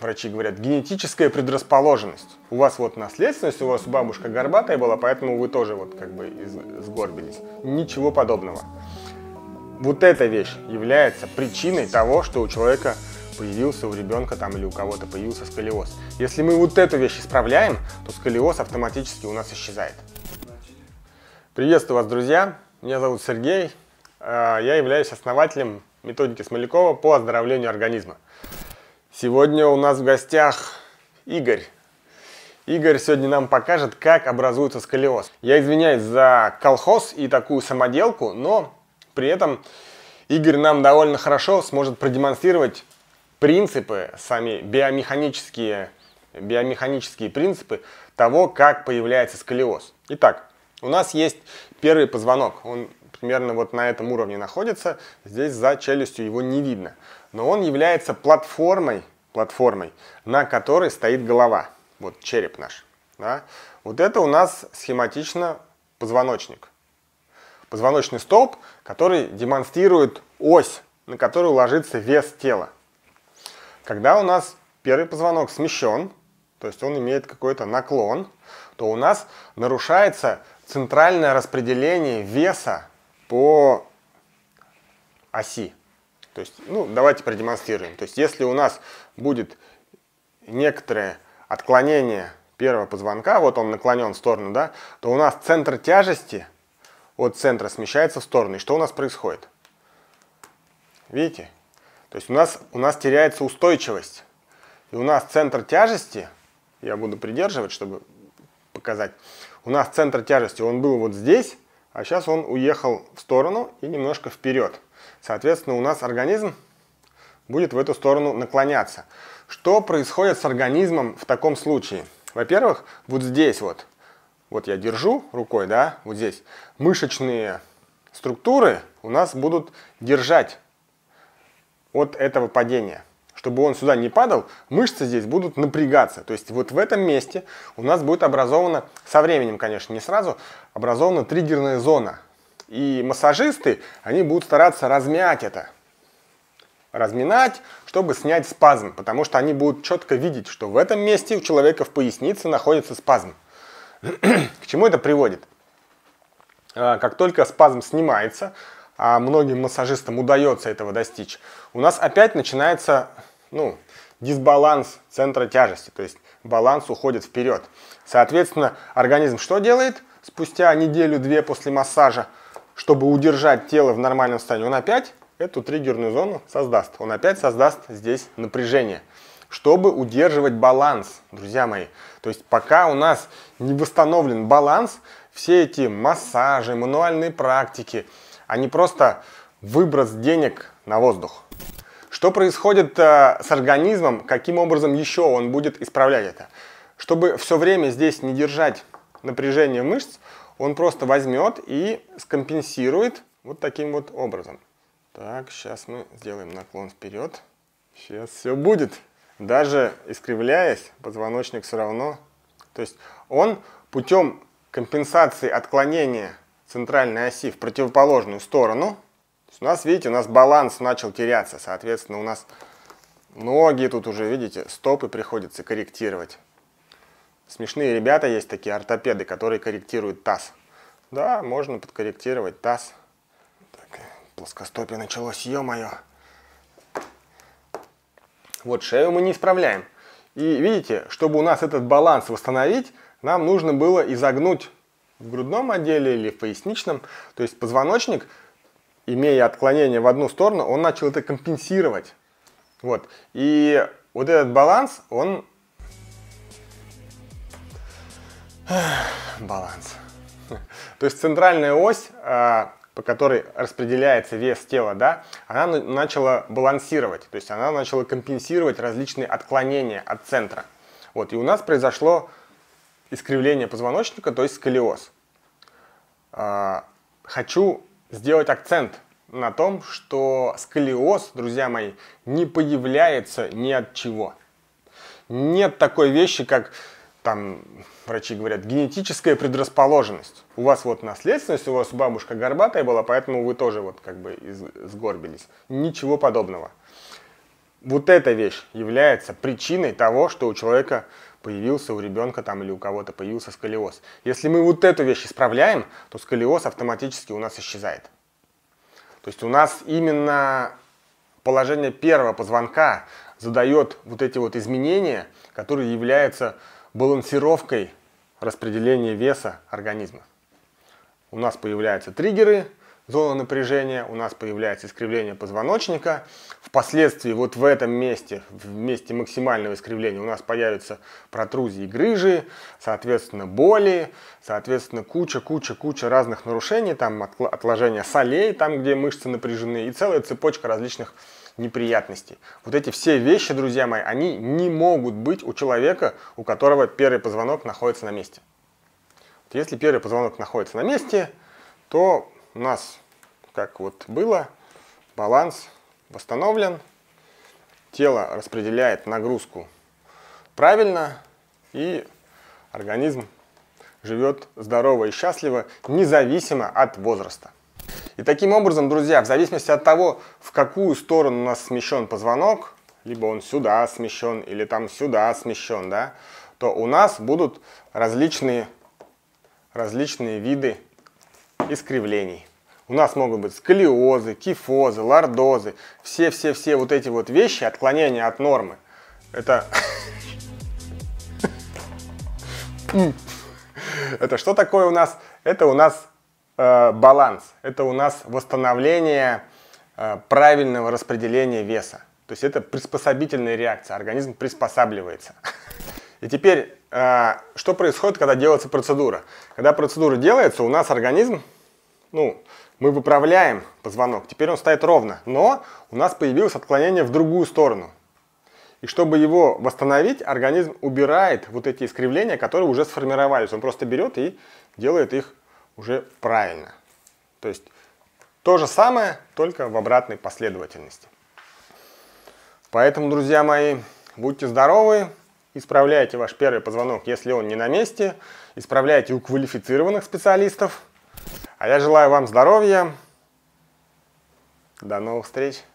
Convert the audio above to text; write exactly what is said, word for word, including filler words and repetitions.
врачи говорят, генетическая предрасположенность. У вас вот наследственность, у вас бабушка горбатая была, поэтому вы тоже вот как бы сгорбились. Ничего подобного. Вот эта вещь является причиной того, что у человека появился, у ребенка там или у кого-то появился сколиоз. Если мы вот эту вещь исправляем, то сколиоз автоматически у нас исчезает. Приветствую вас, друзья! Меня зовут Сергей. Я являюсь основателем методики Смолякова по оздоровлению организма. Сегодня у нас в гостях Игорь. Игорь сегодня нам покажет, как образуется сколиоз. Я извиняюсь за колхоз и такую самоделку, но при этом Игорь нам довольно хорошо сможет продемонстрировать принципы, сами биомеханические, биомеханические принципы того, как появляется сколиоз. Итак, у нас есть первый позвонок. Он примерно вот на этом уровне находится. Здесь за челюстью его не видно. Но он является платформой, платформой, на которой стоит голова. Вот череп наш. Да? Вот это у нас схематично позвоночник. Позвоночный столб, который демонстрирует ось, на которую ложится вес тела. Когда у нас первый позвонок смещен, то есть он имеет какой-то наклон, то у нас нарушается центральное распределение веса по оси. То есть, ну, давайте продемонстрируем. То есть, если у нас будет некоторое отклонение первого позвонка, вот он наклонен в сторону, да, то у нас центр тяжести от центра смещается в сторону. И что у нас происходит? Видите? То есть у нас, у нас теряется устойчивость. И у нас центр тяжести, я буду придерживать, чтобы показать, у нас центр тяжести, он был вот здесь, а сейчас он уехал в сторону и немножко вперед. Соответственно, у нас организм будет в эту сторону наклоняться. Что происходит с организмом в таком случае? Во-первых, вот здесь вот, вот я держу рукой, да, вот здесь, мышечные структуры у нас будут держать от этого падения. Чтобы он сюда не падал, мышцы здесь будут напрягаться. То есть вот в этом месте у нас будет образована, со временем, конечно, не сразу, образована триггерная зона. И массажисты, они будут стараться размять это. Разминать, чтобы снять спазм. Потому что они будут четко видеть, что в этом месте у человека в пояснице находится спазм. К чему это приводит? Как только спазм снимается, а многим массажистам удается этого достичь, у нас опять начинается, ну, дисбаланс центра тяжести, то есть баланс уходит вперед. Соответственно, организм что делает спустя неделю-две после массажа, чтобы удержать тело в нормальном состоянии? Он опять эту триггерную зону создаст. Он опять создаст здесь напряжение, чтобы удерживать баланс, друзья мои. То есть пока у нас не восстановлен баланс, все эти массажи, мануальные практики, они просто выброс денег на воздух. Что происходит э, с организмом, каким образом еще он будет исправлять это? Чтобы все время здесь не держать напряжение мышц, он просто возьмет и скомпенсирует вот таким вот образом. Так, сейчас мы сделаем наклон вперед. Сейчас все будет. Даже искривляясь, позвоночник все равно. То есть он путем компенсации отклонения центральной оси в противоположную сторону. У нас, видите, у нас баланс начал теряться. Соответственно, у нас ноги тут уже, видите, стопы приходится корректировать. Смешные ребята есть такие ортопеды, которые корректируют таз. Да, можно подкорректировать таз. Так, плоскостопие началось, ё-моё. Вот шею мы не исправляем. И видите, чтобы у нас этот баланс восстановить, нам нужно было изогнуть в грудном отделе или в поясничном. То есть позвоночник, имея отклонение в одну сторону, он начал это компенсировать. Вот. И вот этот баланс, он... Баланс. То есть центральная ось, по которой распределяется вес тела, да, она начала балансировать. То есть она начала компенсировать различные отклонения от центра. Вот. И у нас произошло искривление позвоночника, то есть сколиоз. Хочу сделать акцент на том, что сколиоз, друзья мои, не появляется ни от чего. Нет такой вещи, как, там, врачи говорят, генетическая предрасположенность. У вас вот наследственность, у вас бабушка горбатая была, поэтому вы тоже вот как бы сгорбились. Ничего подобного. вот эта вещь является причиной того, что у человека появился, у ребенка там или у кого-то появился сколиоз. Если мы вот эту вещь исправляем, то сколиоз автоматически у нас исчезает. То есть у нас именно положение первого позвонка задает вот эти вот изменения, которые являются балансировкой распределения веса организма. У нас появляются триггеры, зона напряжения, у нас появляется искривление позвоночника. Впоследствии вот в этом месте, в месте максимального искривления, у нас появятся протрузии, грыжи, соответственно боли, соответственно куча-куча-куча разных нарушений, там отложение солей, там где мышцы напряжены, и целая цепочка различных неприятностей. Вот эти все вещи, друзья мои, они не могут быть у человека, у которого первый позвонок находится на месте. Вот если первый позвонок находится на месте, то у нас, как вот было, баланс восстановлен, тело распределяет нагрузку правильно, и организм живет здорово и счастливо, независимо от возраста. И таким образом, друзья, в зависимости от того, в какую сторону у нас смещен позвонок, либо он сюда смещен, или там сюда смещен, да, то у нас будут различные, различные виды искривлений. У нас могут быть сколиозы, кифозы, лордозы, все-все-все вот эти вот вещи, отклонения от нормы. Это... Это что такое у нас? Это у нас э, баланс, это у нас восстановление э, правильного распределения веса. То есть это приспособительная реакция, организм приспосабливается. И теперь, э, что происходит, когда делается процедура? Когда процедура делается, у нас организм, ну, мы выправляем позвонок, теперь он стоит ровно, но у нас появилось отклонение в другую сторону. И чтобы его восстановить, организм убирает вот эти искривления, которые уже сформировались. Он просто берет и делает их уже правильно. То есть то же самое, только в обратной последовательности. Поэтому, друзья мои, будьте здоровы, исправляйте ваш первый позвонок, если он не на месте, исправляйте у квалифицированных специалистов. А я желаю вам здоровья. До новых встреч!